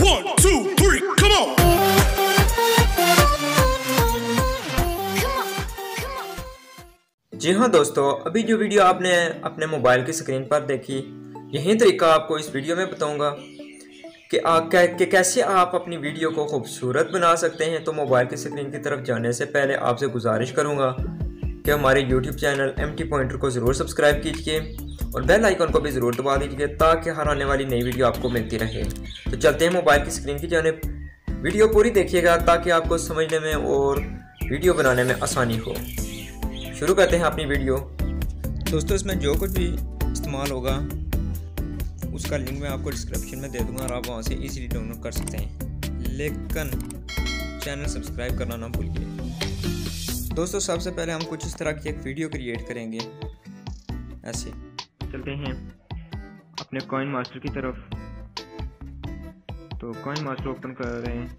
1, 2, 3, come on! जी हाँ दोस्तों, अभी जो वीडियो आपने अपने मोबाइल की स्क्रीन पर देखी, यही तरीका आपको इस वीडियो में बताऊंगा कि कैसे आप अपनी वीडियो को खूबसूरत बना सकते हैं। तो मोबाइल की स्क्रीन की तरफ जाने से पहले आपसे गुजारिश करूंगा कि हमारे YouTube चैनल MT पॉइंटर को ज़रूर सब्सक्राइब कीजिए और बेल आइकन को भी ज़रूर दबा दीजिए ताकि हर आने वाली नई वीडियो आपको मिलती रहे। तो चलते हैं मोबाइल की स्क्रीन की जानिब। वीडियो पूरी देखिएगा ताकि आपको समझने में और वीडियो बनाने में आसानी हो। शुरू करते हैं अपनी वीडियो। दोस्तों, इसमें जो कुछ भी इस्तेमाल होगा उसका लिंक मैं आपको डिस्क्रिप्शन में दे दूंगा और आप वहां से इजीली डाउनलोड कर सकते हैं, लेकिन चैनल सब्सक्राइब करना ना भूलिए। दोस्तों, सबसे पहले हम कुछ इस तरह की एक वीडियो क्रिएट करेंगे। ऐसे चलते हैं अपने कॉइन मास्टर की तरफ। तो कॉइन मास्टर ओपन कर रहे हैं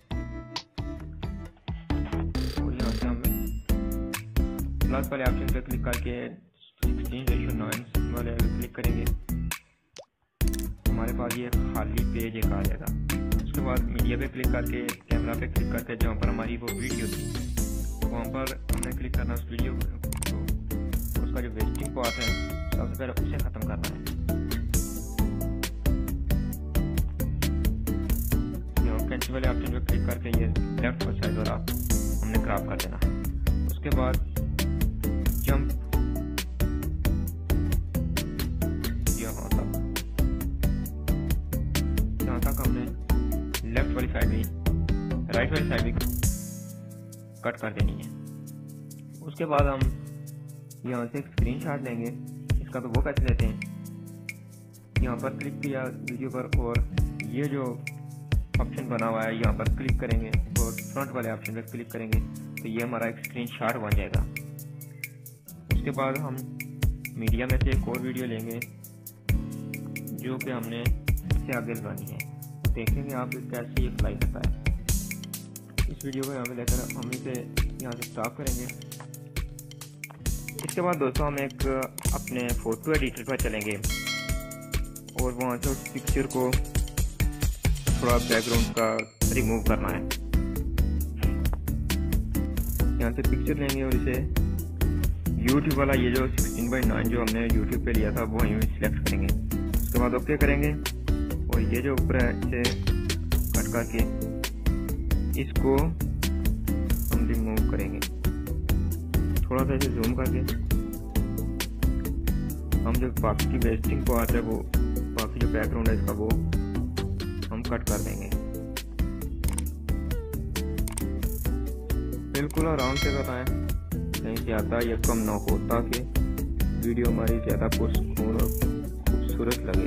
और यहाँ से हम प्लस वाले ऑप्शन पर क्लिक करके 16:9 वाले क्लिक करेंगे। हमारे पास ये खाली पेज एक आ जाएगा। उसके बाद मीडिया पे क्लिक करके कैमरा पे क्लिक करके जहाँ पर हमारी वो वीडियो थी वहाँ पर हमने क्लिक करना उस वीडियो को। तो उसका जो वेस्टिंग पार्ट है सबसे पहले उसे ख़त्म करना है। कैंसिल वाले ऑप्शन पे क्लिक करके ये लेफ्ट और साइड वाला हमने क्रॉप कर देना है। उसके बाद जंप यहाँ तक हमने लेफ्ट वाली साइड भी राइट वाली साइड भी कट कर देनी है। उसके बाद हम यहाँ से एक स्क्रीनशॉट लेंगे। इसका तो वो कैसे लेते हैं, यहाँ पर क्लिक किया वीडियो पर और ये जो ऑप्शन बना हुआ है यहाँ पर क्लिक करेंगे और फ्रंट वाले ऑप्शन पर क्लिक करेंगे तो ये हमारा एक स्क्रीनशॉट बन जाएगा। उसके बाद हम मीडिया में से एक और वीडियो लेंगे जो कि हमने इससे आगे लगानी है। तो देखेंगे आप कैसे ये फ्लाई करता है। इस वीडियो को यहाँ पे लेकर हम इसे यहाँ से स्टॉप करेंगे। इसके बाद दोस्तों हम एक अपने फ़ोटो एडिटर पर चलेंगे और वहाँ से उस पिक्चर को थोड़ा बैकग्राउंड का रिमूव करना है। यहाँ से पिक्चर लेंगे और इसे YouTube वाला ये जो 16:9 जो हमने YouTube पे लिया था वो यहीं सिलेक्ट करेंगे। उसके बाद ओके करेंगे और ये जो ऊपर है इसे कट करके इसको हम रिमूव करेंगे। थोड़ा सा इसे जूम करके हम जो बाकी की वेस्टिंग पार्ट है वो बाकी जो बैकग्राउंड है इसका वो हम कट कर देंगे। बिल्कुल आराम से करना है, कहीं ज़्यादा या कम ना हो ताकि वीडियो हमारी ज़्यादा पुरस्कून और खूबसूरत लगे।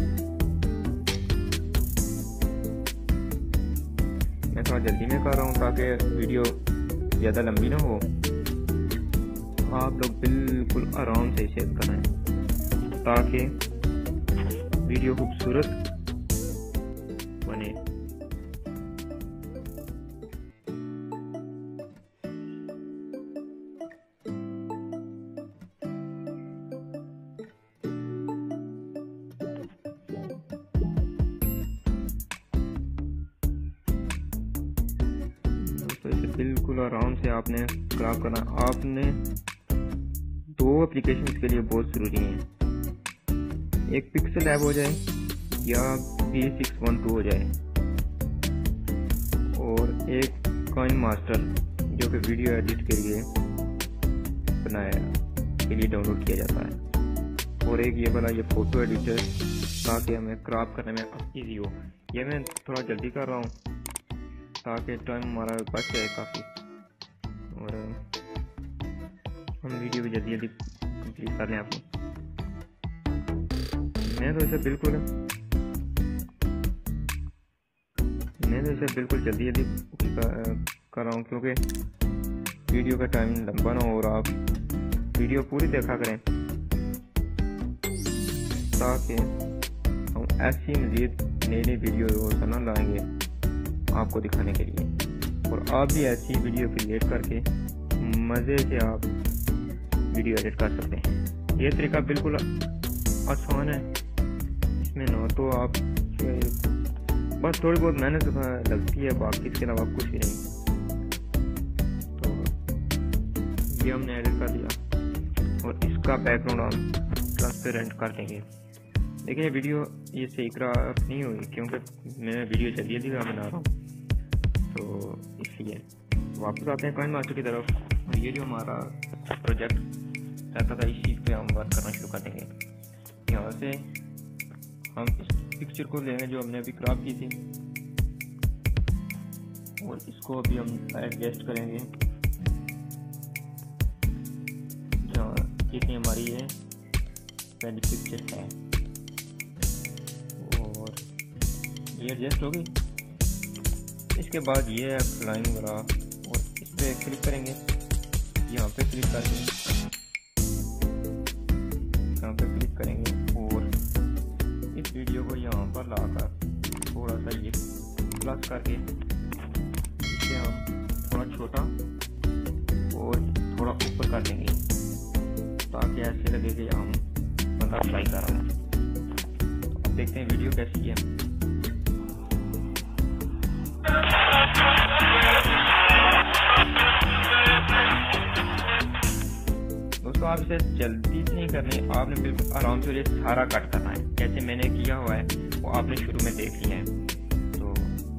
मैं थोड़ा जल्दी में कर रहा हूँ ताकि वीडियो ज़्यादा लंबी ना हो। आप लोग बिल्कुल आराम से इसे करें ताकि वीडियो खूबसूरत बने। तो इसे बिल्कुल आराम से आपने क्रॉप करना। आपने दो एप्लीकेशन के लिए बहुत ज़रूरी हैं, एक पिक्सल ऐप हो जाए या V612 हो जाए और एक कॉइन मास्टर जो कि वीडियो एडिट के लिए बनाया के लिए डाउनलोड किया जाता है और एक ये वाला ये फ़ोटो एडिटर ताकि हमें क्रॉप करने में इजी हो। ये मैं थोड़ा जल्दी कर रहा हूँ ताकि टाइम हमारा बच जाए काफ़ी और हम वीडियो भी जल्दी जल्दी कंप्लीट कर लें। आपको मैं तो इसे बिल्कुल जल्दी जल्दी कर रहा हूँ क्योंकि वीडियो का टाइम लंबा ना हो और आप वीडियो पूरी देखा करें ताकि हम ऐसी मज़ीद नई नई वीडियो रोज़ाना लाएंगे आपको दिखाने के लिए और आप भी ऐसी वीडियो क्रिएट करके मज़े से आप वीडियो एडिट कर सकते हैं। ये तरीका बिल्कुल आसान है, इसमें ना तो आप बस थोड़ी बहुत मेहनत लगती है, बाकी इसके अलावा कुछ भी नहीं। तो ये हमने एडिट कर दिया और इसका बैकग्राउंड हम ट्रांसपेरेंट कर देंगे। लेकिन ये वीडियो ये सही क्राफ्ट नहीं हुई क्योंकि मैं वीडियो जल्दी बना रहा हूँ, तो इसलिए वापस आते हैं कॉइन मास्टर की तरफ। और ये जो हमारा प्रोजेक्ट रहता था, इस चीज़ पे हम वर्क करना शुरू कर देंगे। यहाँ से हम इस पिक्चर को लेंगे जो हमने अभी क्राफ्ट की थी और इसको अभी हम एडजस्ट करेंगे जहाँ जितनी हमारी ये पहली पिक्चर है, और ये एडजस्ट होगी। इसके बाद ये है फ्लाइंग वाला और इस पर क्लिक करेंगे, यहाँ पे क्लिक करके यहाँ पे क्लिक करेंगे और इस वीडियो को यहाँ पर लाकर थोड़ा सा ये प्लस करके इसे हम थोड़ा छोटा और थोड़ा ऊपर कर देंगे ताकि ऐसे लगे कि हम बंदा फ्लाई कर रहा है। तो अब देखते हैं वीडियो कैसी है। दोस्तों आप इसे जल्दी से नहीं करनी, आपने बिल्कुल आराम से ये सारा कट करना है जैसे मैंने किया हुआ है, वो आपने शुरू में देख लिया है। तो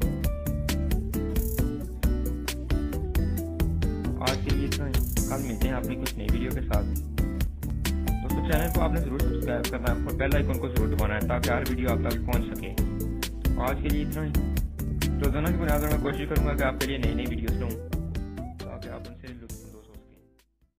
आज के लिए इतना, कल मिलते हैं अपनी कुछ नई वीडियो के साथ। दोस्तों चैनल को आपने जरूर सब्सक्राइब करना है और बेल आइकन को जरूर दबाना है ताकि हर वीडियो आप तक पहुंच सके। आज के लिए इतना ही। रोजाना की बुनियाद पर मैं कोशिश करूंगा कि आपके लिए नई वीडियोस लाऊं।